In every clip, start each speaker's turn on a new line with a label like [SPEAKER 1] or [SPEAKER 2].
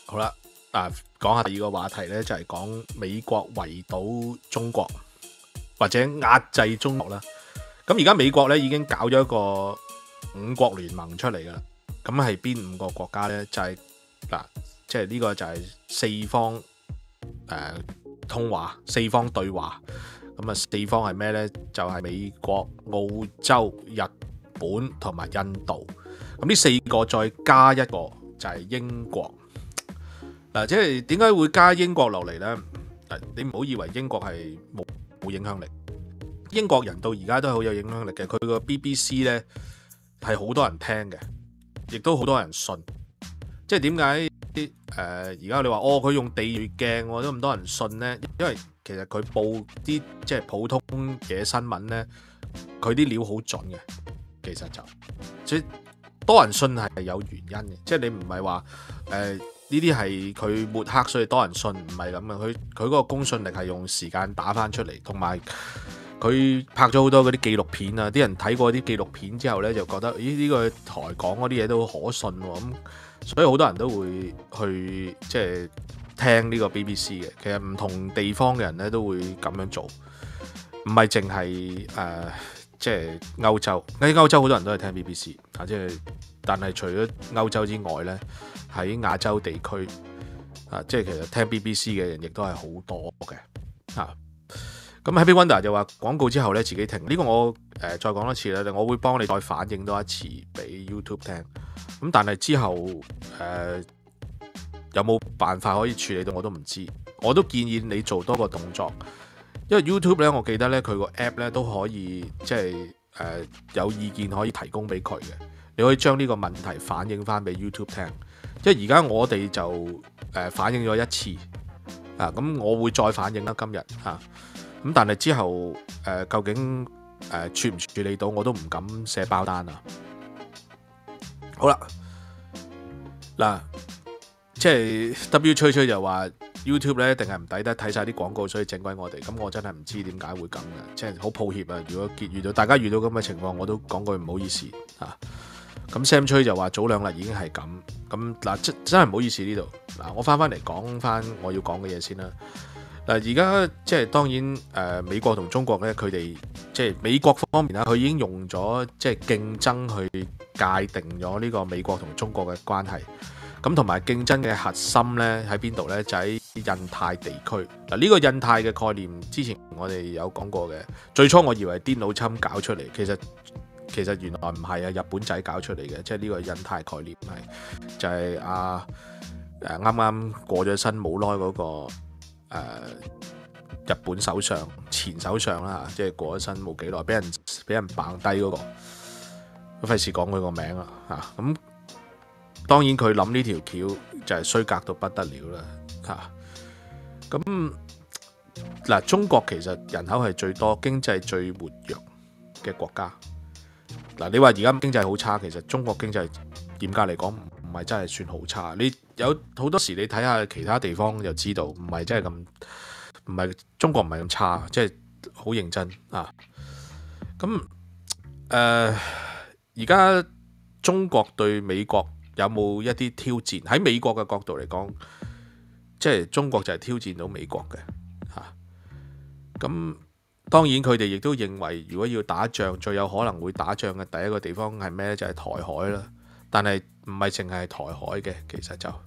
[SPEAKER 1] 好啦，講下第二個話題咧，就係講美國圍堵中國或者壓制中國啦。咁而家美國咧已經搞咗一個五國聯盟出嚟噶啦。咁係邊五個國家咧？就係即係呢個就係四方通話、四方對話。咁啊，四方係咩咧？就係美國、澳洲、日本同埋印度。咁呢四個再加一個就係英國。即係點解會加英國落嚟呢？你唔好以為英國係冇影響力，英國人到而家都係好有影響力嘅。佢個 BBC 呢係好多人聽嘅，亦都好多人信。即係點解而家你話佢用地域鏡都咁多人信呢？因為其實佢報啲即係普通嘅新聞呢，佢啲料好準嘅。其實即係多人信係有原因嘅，即係你唔係話呢啲係佢抹黑所以多人信，唔係咁嘅。佢嗰個公信力係用時間打翻出嚟，同埋佢拍咗好多嗰啲紀錄片啊！啲人睇過啲紀錄片之後呢，就覺得呢個台講嗰啲嘢都可信喎。咁所以好多人都會去即係聽呢個 BBC 嘅。其實唔同地方嘅人呢都會咁樣做，唔係淨係即係歐洲。喺歐洲好多人都係聽 BBC 但係除咗歐洲之外呢，喺亞洲地區即係其實聽 BBC 嘅人亦都係好多嘅。咁 Happy Wonder 就話廣告之後呢自己停。呢個我再講多次啦，我會幫你再反映多一次俾 YouTube 聽。咁但係之後有冇辦法可以處理到我都唔知。我都建議你做多個動作，因為 YouTube 呢，我記得呢，佢個 app 呢都可以即係有意見可以提供俾佢嘅。你可以將呢個問題反映翻俾 YouTube 聽。即係而家我哋就反映咗一次咁我會再反映啦今日咁但係之後究竟處唔處理到，我都唔敢寫包單啊。好啦，即係 W 吹吹就話 YouTube 咧一定係唔抵得睇晒啲廣告，所以整鬼我哋。咁我真係唔知點解會咁嘅，即係好抱歉啊！如果遇到大家遇到咁嘅情況，我都講句唔好意思咁 Sam 吹就話早兩日已經係咁真係唔好意思呢度。我翻嚟講翻我要講嘅嘢先啦。而家即係當然美國同中國咧，佢哋即係美國方面啦，佢已經用咗即係競爭去界定咗呢個美國同中國嘅關係。咁同埋競爭嘅核心咧喺邊度咧？就喺印太地區。呢個印太嘅概念之前我哋有講過嘅。最初我以為係電腦侵搞出嚟，其實原來唔係啊，日本仔搞出嚟嘅。即係呢個印太概念係就係啱啱過咗身冇耐嗰個日本首相前首相啦，即係過咗身冇幾耐，俾人掟低嗰個，費事講佢個名啦咁當然佢諗呢條橋就係衰格到不得了啦咁中國其實人口係最多、經濟最活躍嘅國家。你話而家經濟好差，其實中國經濟嚴格嚟講唔係真係算好差。你有好多時你睇下其他地方就知道，唔係真係咁，唔係中國唔係咁差，即係好認真咁而家中國對美國有冇一啲挑戰？喺美國嘅角度嚟講，即係中國就係挑戰到美國嘅咁當然佢哋亦都認為，如果要打仗，最有可能會打仗嘅第一個地方係咩？就係台海啦。但係唔係淨係台海嘅，其實就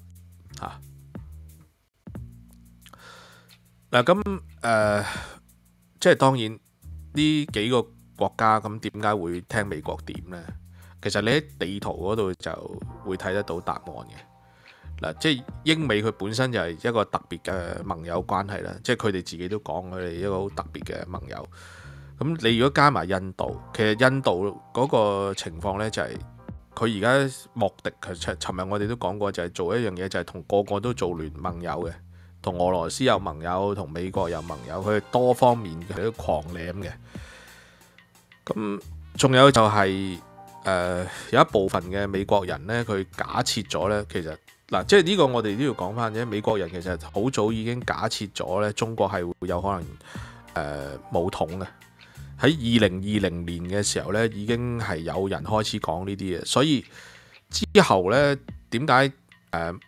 [SPEAKER 1] 即係當然呢幾個國家咁點解會聽美國點呢？其實你喺地圖嗰度就會睇得到答案嘅。即係英美佢本身就係一個特別嘅盟友關係啦，即係佢哋自己都講佢哋一個好特別嘅盟友。咁你如果加埋印度，其實印度嗰個情況呢，就係佢而家莫迪，尋日我哋都講過，就係做一樣嘢，就係同個個都做聯盟友嘅，同俄羅斯有盟友，同美國有盟友，佢係多方面嘅都狂舐嘅。咁仲有就係有一部分嘅美國人呢，佢假設咗呢，其實即係呢個我哋都要講翻啫。美國人其實好早已經假設咗呢，中國係會有可能武統嘅。喺2020年嘅時候呢，已經係有人開始講呢啲嘢，所以之後呢，點解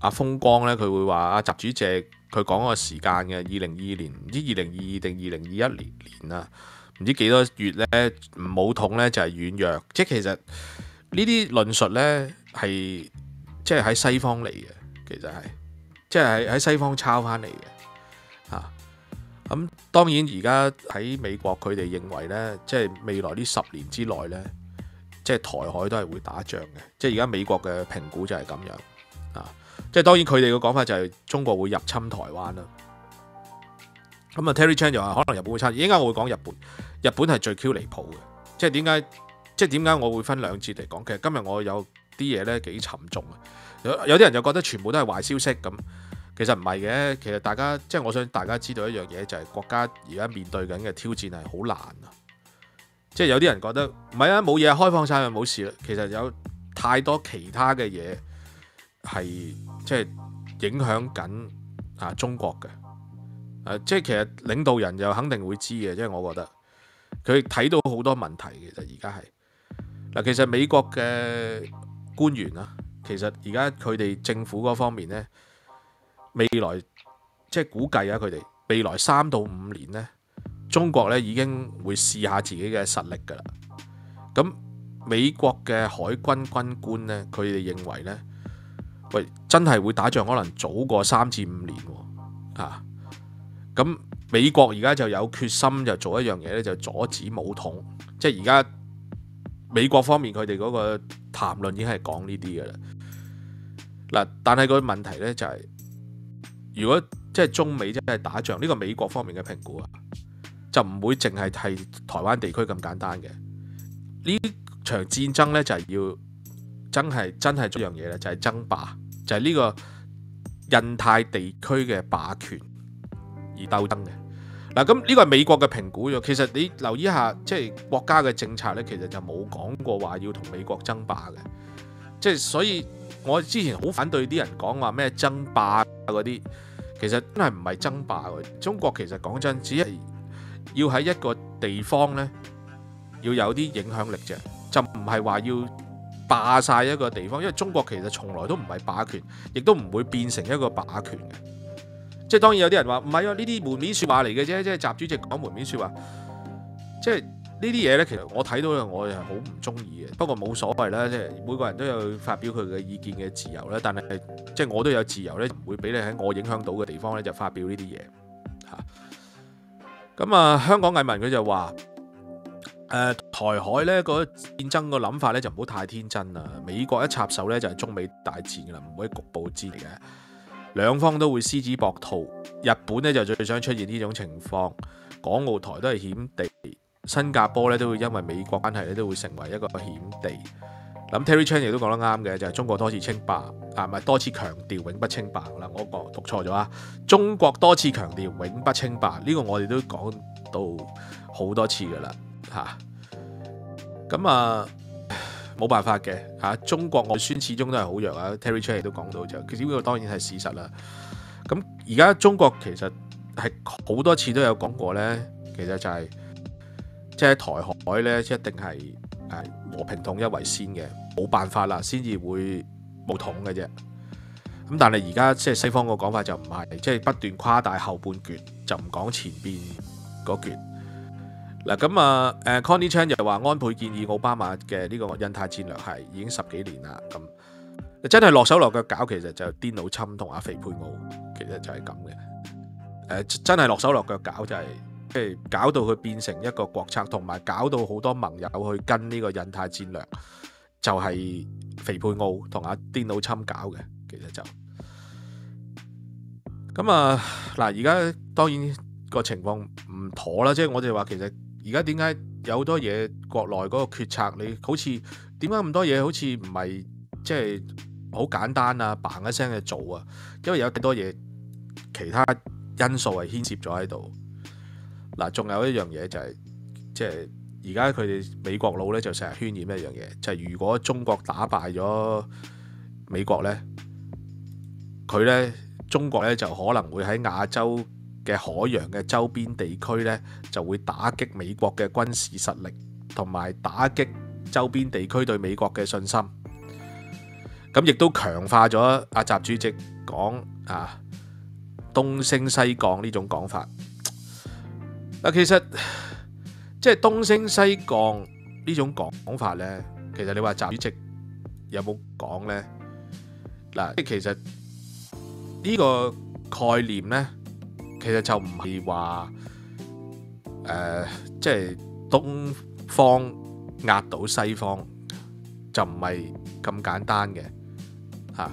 [SPEAKER 1] 阿風光咧，佢會話阿習主席佢講個時間嘅2022年，唔知2022定2021年啊，唔知幾多月咧武統咧就係軟弱，即係其實呢啲論述咧係即係喺西方嚟嘅，其實係即係喺西方抄翻嚟嘅嚇。咁當然而家喺美國佢哋認為咧，即係未來呢10年之內咧，即係台海都係會打仗嘅，即係而家美國嘅評估就係咁樣啊。即係當然佢哋嘅講法就係中國會入侵台灣啦。咁啊 Terry Chan 就話可能日本會參與，應該我會講日本。日本係最 Q 離譜嘅，即係點解我會分兩節嚟講？其實今日我有啲嘢咧幾沉重啊。有啲人就覺得全部都係壞消息咁，其實唔係嘅。其實大家即係我想大家知道一樣嘢，就係國家而家面對緊嘅挑戰係好難啊。即係有啲人覺得唔係啊，冇嘢開放晒就冇事啦。其實有太多其他嘅嘢係即係影響緊中國嘅。即係其實領導人就肯定會知嘅，即係我覺得佢睇到好多問題。其實而家係嗱，其實美國嘅官員啊，其實而家佢哋政府嗰方面呢，未來即係估計啊，佢哋未來3到5年呢，中國呢已經會試下自己嘅實力㗎啦。咁美國嘅海軍軍官呢，佢哋認為呢，喂，真係會打仗，可能早過3至5年喎。咁美國而家就有決心就做一樣嘢咧，就阻止武統。即係而家美國方面佢哋嗰個談論已經係講呢啲嘅啦。嗱，但係個問題咧就係，如果即係中美真係打仗，呢個美國方面嘅評估啊，就唔會淨係係台灣地區咁簡單嘅。呢場戰爭咧就係要真係做一樣嘢咧，就係爭霸，就係呢個印太地區嘅霸權而鬥爭嘅。嗱，咁呢個係美國嘅評估咗。其實你留意一下，即係國家嘅政策咧，其實就冇講過話要同美國爭霸嘅。即係所以我之前好反對啲人講話咩爭霸嗰啲，其實真係唔係爭霸嘅。中國其實講真，只係要喺一個地方咧要有啲影響力啫，就唔係話要霸晒一個地方。因為中國其實從來都唔係霸權，亦都唔會變成一個霸權嘅。即係當然有啲人話唔係啊，呢啲門面説話嚟嘅啫，即係習主席講門面説話。即係呢啲嘢咧，其實我睇到嘅我係好唔中意嘅。不過冇所謂啦，即係每個人都有發表佢嘅意見嘅自由啦。但係即係我都有自由咧，唔會俾你喺我影響到嘅地方咧就發表呢啲嘢嚇。咁香港藝文佢就話台海咧個戰爭個諗法咧就唔好太天真啦。美國一插手咧就係中美大戰㗎啦，唔會局部戰嚟嘅。兩方都會獅子搏兔，日本咧就最想出現呢種情況，港澳台都係險地，新加坡咧都會因為美國關係咧都會成為一個險地。咁 Terry Chan 亦都講得啱嘅，就係中國多次稱霸，唔係多次強調永不稱霸啦。我讀錯咗啊！中國多次強調永不稱霸，呢個我哋都講到好多次噶啦嚇。咁冇辦法嘅嚇，中國外宣始終都係好弱啊。Terry Chan 亦都講到就，呢個當然係事實啦。咁而家中國其實係好多次都有講過咧，其實就係即係台海咧一定係和平統一為先嘅，冇辦法啦，先至會武統嘅啫。咁但係而家即係西方個講法就唔係，即係不斷誇大後半橛，就唔講前邊嗰橛。嗱咁Connie Chan 就話安倍建議奧巴馬嘅呢個印太戰略係已經10幾年啦。咁真係落手落腳搞，其實就甸努欽同阿肥佩奧，其實就係咁嘅。真係落手落腳搞就係即係搞到佢變成一個國策，同埋搞到好多盟友去跟呢個印太戰略，就係肥佩奧同阿甸努欽搞嘅。其實就咁嗱，而家當然個情況唔妥啦，即係我哋話其實。而家點解有好多嘢國內嗰個決策，你好似點解咁多嘢好似唔係即係好簡單啊，bang一聲去做啊？因為有幾多嘢其他因素係牽涉咗喺度。嗱，仲有一樣嘢就係即係而家佢哋美國佬咧就成日渲染一樣嘢，就係如果中國打敗咗美國咧，佢咧中國咧就可能會喺亞洲嘅海洋嘅周邊地區呢，就會打擊美國嘅軍事實力，同埋打擊周邊地區對美國嘅信心。 咁亦都強化咗阿習主席講啊東升西降呢種講法。嗱，其實即係東升西降呢種講法呢，其實你話習主席有冇講呢？嗱，其實呢個概念呢，其實就唔係話即係東方壓倒西方，就唔係咁簡單嘅嚇。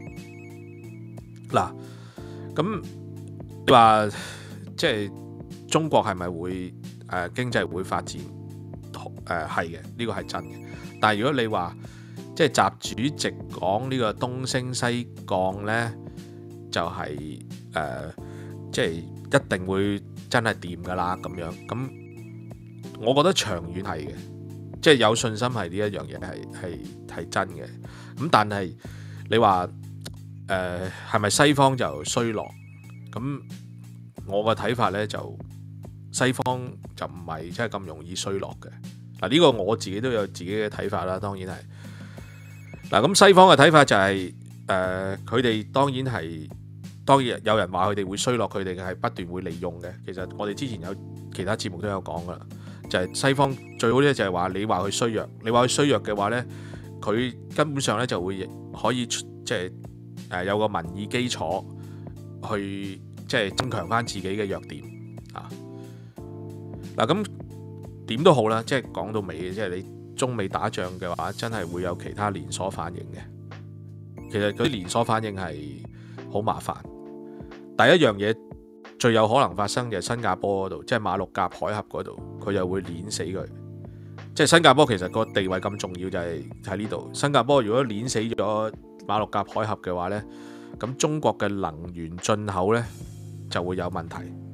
[SPEAKER 1] 嗱，咁你話即係中國係咪會經濟會發展？係嘅，呢個係真嘅。但係如果你話即係習主席講呢個東升西降呢，就係即係一定會真係掂㗎啦咁樣。咁我覺得長遠係嘅，即係有信心係呢一樣嘢係真嘅。咁但係你話係咪西方就衰落？咁我嘅睇法呢，就西方就唔係真係咁容易衰落嘅。嗱，呢個我自己都有自己嘅睇法啦，當然係。嗱，咁西方嘅睇法就係佢哋當然有人話佢哋會衰落，佢哋係不斷會利用嘅。其實我哋之前有其他節目都有講噶啦，就係西方最好咧就係話你話佢衰弱，你話佢衰弱嘅話咧，佢根本上咧就會可以即係有個民意基礎去即係增強翻自己嘅弱點啊。嗱，咁點都好啦，即係講到尾，即係你中美打仗嘅話，真係會有其他連鎖反應嘅。其實嗰啲連鎖反應係好麻煩。第一樣嘢最有可能發生就係新加坡嗰度，即係馬六甲海峽嗰度，佢又會碾死佢。即係新加坡其實個地位咁重要就係喺呢度。新加坡如果碾死咗馬六甲海峽嘅話呢，咁中國嘅能源進口呢就會有問題。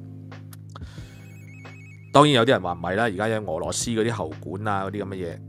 [SPEAKER 1] 當然有啲人話唔係啦，而家有俄羅斯嗰啲喉管啊嗰啲咁嘅嘢，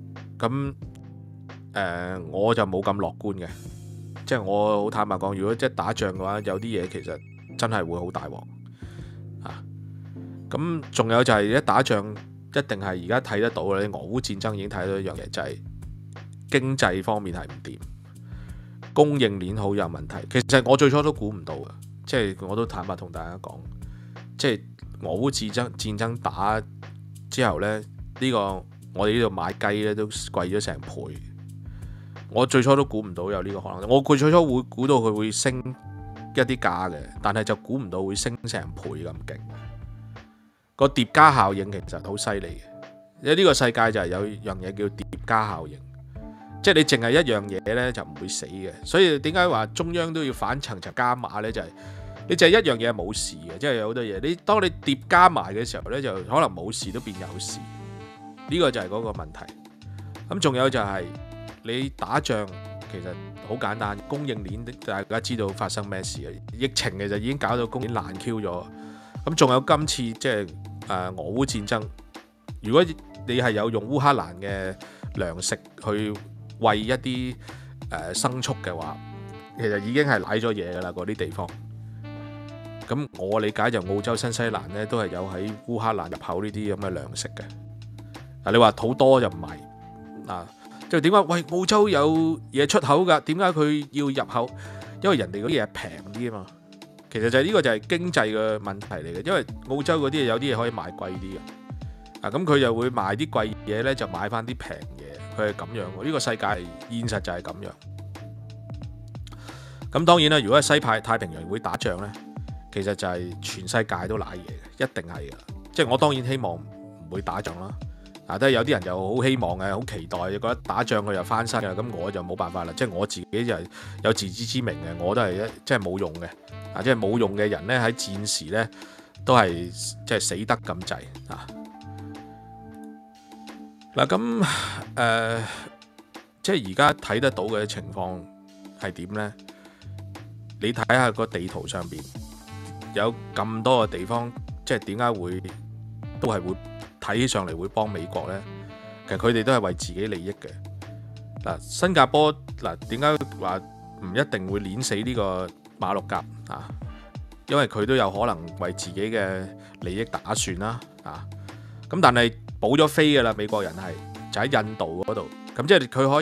[SPEAKER 1] 咁我就冇咁樂觀嘅，即係我好坦白講，如果即係打仗嘅話，有啲嘢其實真係會好大鑊啊！咁仲有就係一打仗一定係而家睇得到嘅，俄烏戰爭已經睇到一樣嘢，就係經濟方面係唔掂，供應鏈好有問題。其實我最初都估唔到嘅，即係我都坦白同大家講，即係俄烏戰爭打之後呢，呢個我哋呢度買雞咧都貴咗成倍。我最初都估唔到有呢個可能，我最初會估到佢會升一啲價嘅，但係就估唔到會升成倍咁勁。個疊加效應其實好犀利嘅，因為呢個世界就係有樣嘢叫疊加效應，即係你淨係一樣嘢呢就唔會死嘅。所以點解話中央都要反層層加碼呢？就係你淨係一樣嘢冇事嘅，即係有好多嘢。你當你疊加埋嘅時候呢，就可能冇事都變有事。呢個就係嗰個問題。咁仲有就係你打仗其實好簡單，供應鏈大家知道發生咩事啊？疫情其實已經搞到供應鏈爛 Q 咗。咁仲有今次即係俄烏戰爭，如果你係有用烏克蘭嘅糧食去餵一啲牲畜嘅話，其實已經係瀨咗嘢㗎啦，嗰啲地方。咁我理解就澳洲、新西蘭咧都係有喺烏克蘭入口呢啲咁嘅糧食嘅。嗱，你話好多就唔係啊，即係點解？喂，澳洲有嘢出口㗎，點解佢要入口？因為人哋嗰啲嘢平啲啊嘛。其實就係呢個就係經濟嘅問題嚟嘅，因為澳洲嗰啲嘢有啲嘢可以賣貴啲嘅，啊咁佢就會賣啲貴嘢咧，就買翻啲平嘢，佢係咁樣。呢個世界現實就係咁樣。咁當然啦，如果係西派太平洋會打仗咧，其實就係全世界都瀨嘢嘅，一定係噶。即係我當然希望唔會打仗啦，啊都係有啲人就好希望嘅，好期待，覺得打仗佢又翻身嘅，咁我就冇辦法啦。即係我自己就係有自知之明嘅，我都係即係冇用嘅。即係冇用嘅人咧，喺戰時咧都係即係死得咁滯啊！嗱咁即係而家睇得到嘅情況係點咧？你睇下個地圖上邊有咁多個地方，即係點解會都係會睇起上嚟會幫美國咧？其實佢哋都係為自己利益嘅。嗱，新加坡嗱點解話唔一定會碾死呢個馬六甲啊？因為佢都有可能為自己嘅利益打算啦啊！咁但係補咗飛㗎啦，美國人係就喺印度嗰度，咁即係佢可以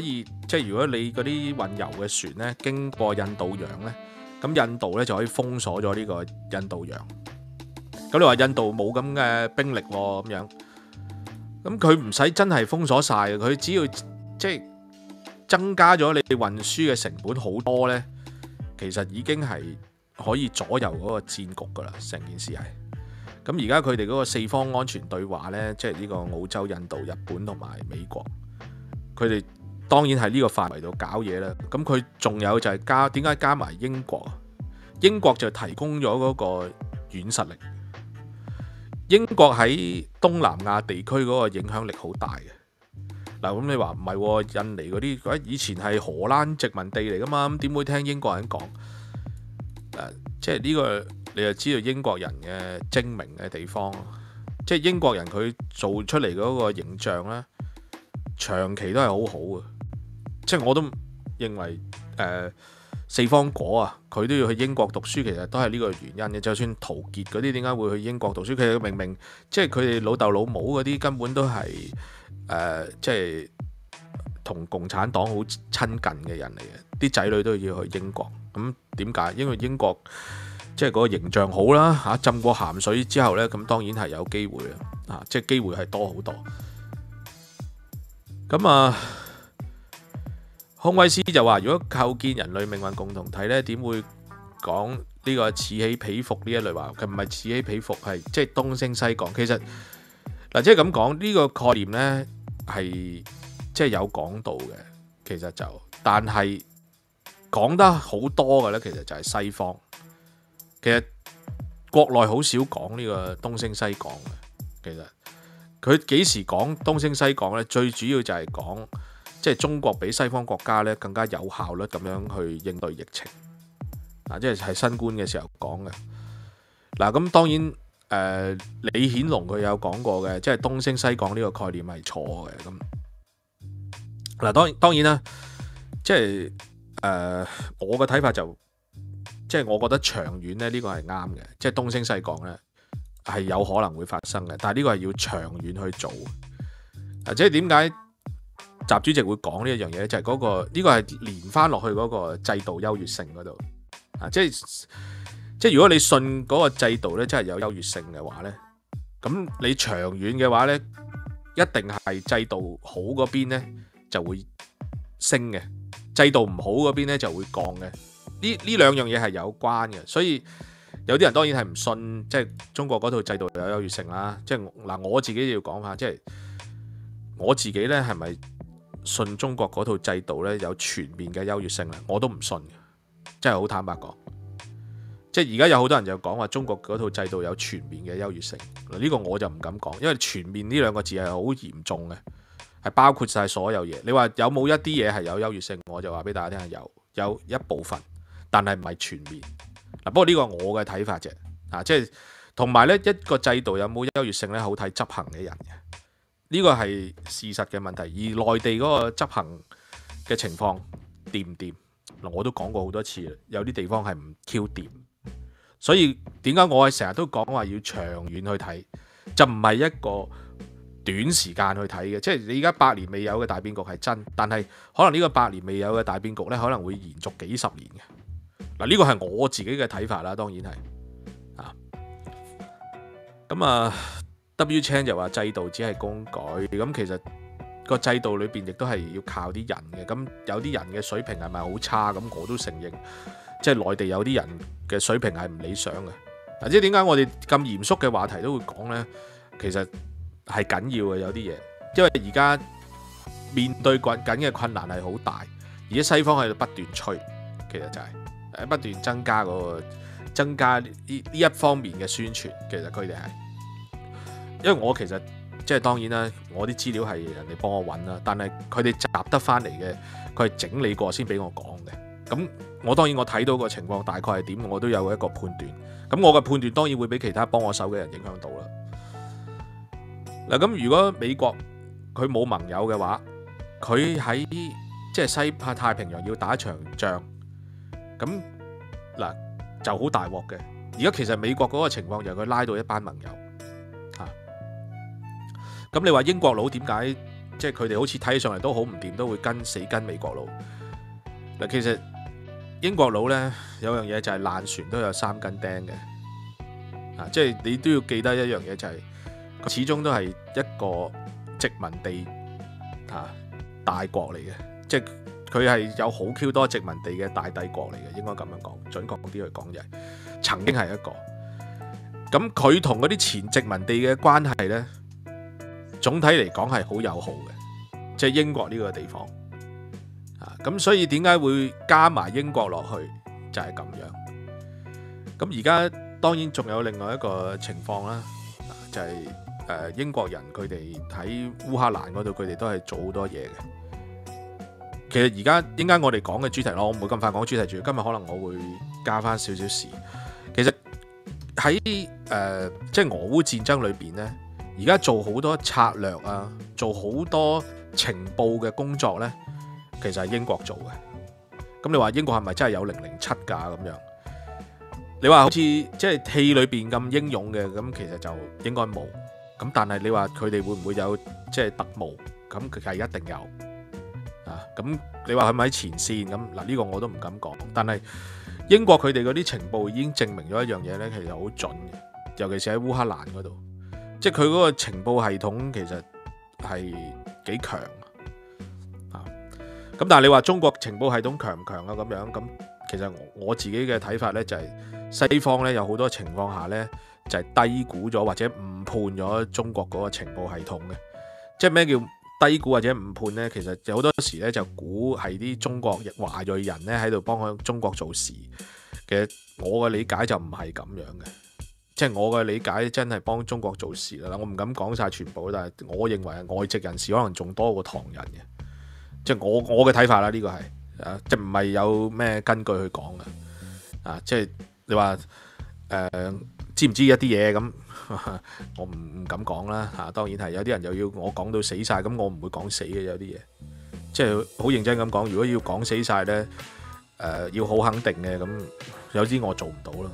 [SPEAKER 1] 即係如果你嗰啲運油嘅船咧經過印度洋咧，咁印度咧就可以封鎖咗呢個印度洋。咁你話印度冇咁嘅兵力喎，咁樣，咁佢唔使真係封鎖晒，佢只要即係增加咗你運輸嘅成本好多咧，其實已經係可以左右嗰個戰局噶啦，成件事係。咁而家佢哋嗰個四方安全對話咧，即係呢個澳洲、印度、日本同埋美國，佢哋當然係呢個範圍度搞嘢啦。咁佢仲有就係點解加埋英國？英國就提供咗嗰個軟實力。英國喺東南亞地區嗰個影響力好大嘅。嗱，咁你話唔係印尼嗰啲，以前係荷蘭殖民地嚟噶嘛，咁點會聽英國人講？即係呢個你就知道英國人嘅精明嘅地方。即係英國人佢做出嚟嗰個形象咧，長期都係好好嘅。即係我都認為四方果啊，佢都要去英國讀書，其實都係呢個原因嘅。就算陶傑嗰啲點解會去英國讀書，佢明明即係佢哋老豆老母嗰啲根本都係即係同共產黨好親近嘅人嚟嘅，啲仔女都要去英國。咁點解？因為英國即係嗰個形象好啦嚇，浸過鹹水之後呢，咁當然係有機會啦，即係機會係多好多。咁啊，康威斯就話：如果構建人類命運共同體呢，點會講呢個此起彼伏呢一類話？佢唔係此起彼伏，係即係東升西降。其實嗱，即係咁講呢個概念呢，係即係有講到嘅。其實就，但係講得好多嘅呢，其實就係西方。其實國內好少講呢個東升西降嘅。其實佢幾時講東升西降呢？最主要就係講即係中國比西方國家呢更加有效率咁樣去應對疫情。即係新冠嘅時候講嘅。嗱，咁當然李顯龍佢有講過嘅，即係東升西降呢個概念係錯嘅。咁嗱，當然啦，即係我嘅睇法就即係我覺得長遠咧呢個係啱嘅，即係東升西降咧係有可能會發生嘅，但係呢個係要長遠去做。即係點解習主席會講呢一樣嘢？就係嗰個呢個係連翻落去嗰個制度優越性嗰度。即係如果你信嗰個制度咧，真係有優越性嘅話咧，咁你長遠嘅話咧，一定係制度好嗰邊咧就會升嘅，制度唔好嗰邊咧就會降嘅。呢兩樣嘢係有關嘅，所以有啲人當然係唔信，即係中國嗰套制度有優越性啦。即係嗱，我自己要講下，即係我自己咧係咪信中國嗰套制度咧有全面嘅優越性咧？我都唔信嘅。真係好坦白講，即係而家有好多人就講話中國嗰套制度有全面嘅優越性，呢個我就唔敢講，因為全面呢兩個字係好嚴重嘅，係包括晒所有嘢。你話有冇一啲嘢係有優越性，我就話俾大家聽係有一部分，但係唔係全面。不過呢個我嘅睇法啫，即係同埋呢一個制度有冇優越性呢，好睇執行嘅人嘅，呢個係事實嘅問題。而內地嗰個執行嘅情況掂唔掂？我都講過好多次，有啲地方係唔 Q 掂，所以點解我係成日都講話要長遠去睇，就唔係一個短時間去睇嘅。即係你而家百年未有嘅大變局係真，但係可能呢個百年未有嘅大變局呢，可能會延續幾十年嘅。嗱，呢個係我自己嘅睇法啦，當然係咁啊。W Chan 就話制度只係公改，咁其實個制度裏邊亦都係要靠啲人嘅，咁有啲人嘅水平係咪好差？咁我都承認，即係內地有啲人嘅水平係唔理想嘅。即係點解我哋咁嚴肅嘅話題都會講呢？其實係緊要嘅，有啲嘢，因為而家面對緊嘅困難係好大，而家西方喺度不斷吹，其實就係不斷增加呢一方面嘅宣傳。其實佢哋係，因為我其實。即係當然啦，我啲資料係人哋幫我揾啦，但係佢哋集得翻嚟嘅，佢係整理過先俾我講嘅。咁我當然我睇到個情況大概係點，我都有一個判斷。咁我嘅判斷當然會俾其他幫我手嘅人影響到啦。嗱，咁如果美國佢冇盟友嘅話，佢喺即係西太平洋要打一場仗，咁嗱就好大鑊嘅。而家其實美國嗰個情況就係佢拉到一班盟友。咁你話英國佬點解即係佢哋好似睇上嚟都好唔掂，都會死跟美國佬。嗱，其實英國佬呢，有樣嘢就係爛船都有3根釘嘅，即係你都要記得一樣嘢就係、始終都係一個殖民地大國嚟嘅，即係佢係有好 Q 多殖民地嘅大帝國嚟嘅，應該咁樣講，準確啲去講就係曾經係一個。咁佢同嗰啲前殖民地嘅關係呢，總體嚟講係好友好嘅，即係英國呢個地方。咁所以點解會加埋英國落去就係咁樣。咁而家當然仲有另外一個情況啦，就係英國人佢哋喺烏克蘭嗰度，佢哋都係做好多嘢嘅。其實而家點解我哋講嘅主題咯，我唔會咁快講主題住。今日可能我會加翻少少事。其實喺即係俄烏戰爭裏邊呢，而家做好多策略啊，做好多情報嘅工作呢，其實係英國做嘅。咁你話英國係咪真係有007㗎咁樣？你話好似即係戲裏邊咁英勇嘅，咁其實就應該冇。咁但係你話佢哋會唔會有即係特務？咁佢係一定有啊。咁你話係咪喺前線？咁嗱，呢個我都唔敢講。但係英國佢哋嗰啲情報已經證明咗一樣嘢呢，其實好準嘅。尤其是喺烏克蘭嗰度，即係佢嗰個情報系統其實係幾強啊。咁但係你話中國情報系統強唔強啊？咁樣咁，其實我自己嘅睇法呢，就係西方呢有好多情況下呢，就係低估咗或者誤判咗中國嗰個情報系統嘅。即係咩叫低估或者誤判呢？其實有好多時呢，就估係啲中國華裔人呢喺度幫佢中國做事。其實我嘅理解就唔係咁樣嘅。即係我嘅理解真係幫中國做事啦。我唔敢講晒全部，但係我認為外籍人士可能仲多過唐人嘅。即係我嘅睇法啦，呢個係即係唔係有咩根據去講嘅。即係你話知唔知一啲嘢咁？我唔敢講啦。當然係有啲人又要我講到死晒，咁我唔會講死嘅。有啲嘢即係好認真咁講，如果要講死晒呢，要好肯定嘅，咁有啲我做唔到啦。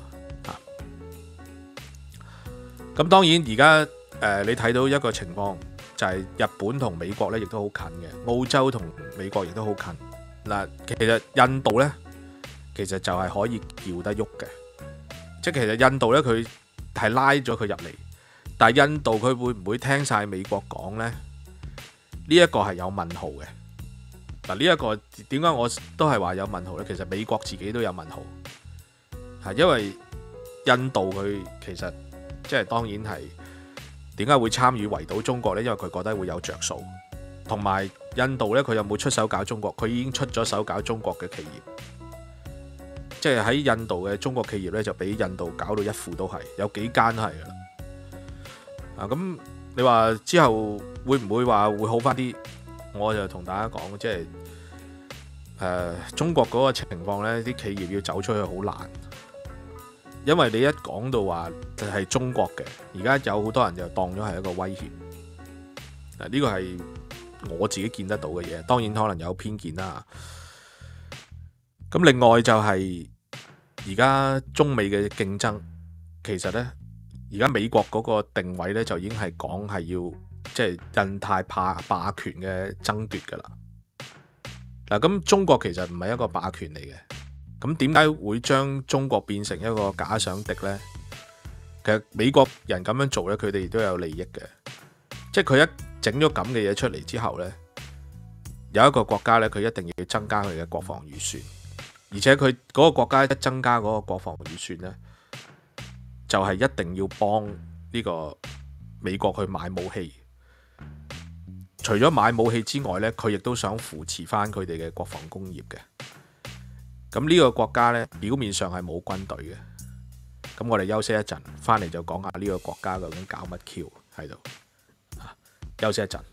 [SPEAKER 1] 咁當然而家你睇到一個情況，就係日本同美國咧，亦都好近嘅。澳洲同美國亦都好近。嗱，其實印度咧，其實就係可以叫得喐嘅。即係其實印度咧，佢係拉咗佢入嚟，但係印度佢會唔會聽晒美國講咧？呢一個係有問號嘅。嗱，呢一個點解我都係話有問號咧？其實美國自己都有問號，係因為印度佢其實。即係當然係點解會參與圍堵中國呢？因為佢覺得會有着數，同埋印度呢，佢有冇出手搞中國？佢已經出咗手搞中國嘅企業，即係喺印度嘅中國企業呢，就俾印度搞到一副都係，有幾間都係噶啦。咁你話之後會唔會話會好翻啲？我就同大家講，即係中國嗰個情況呢，啲企業要走出去好難。因為你一講到話就係中國嘅，而家有好多人就當咗係一個威脅。呢個係我自己見得到嘅嘢，當然可能有偏見啦。咁另外就係而家中美嘅競爭，其實呢，而家美國嗰個定位呢，就已經係講係要即係印太霸權嘅爭奪噶啦。嗱，咁中國其實唔係一個霸權嚟嘅。咁點解會將中國變成一個假想敵呢？其實美國人咁樣做呢，佢哋都有利益嘅。即係佢一整咗咁嘅嘢出嚟之後呢，有一個國家呢，佢一定要增加佢嘅國防預算，而且佢嗰個國家一增加嗰個國防預算呢，就係一定要幫呢個美國去買武器。除咗買武器之外呢，佢亦都想扶持翻佢哋嘅國防工業嘅。咁呢個國家呢，表面上係冇軍隊嘅。咁我哋休息一陣，翻嚟就講下呢個國家究竟搞乜 Q 喺度。休息一陣。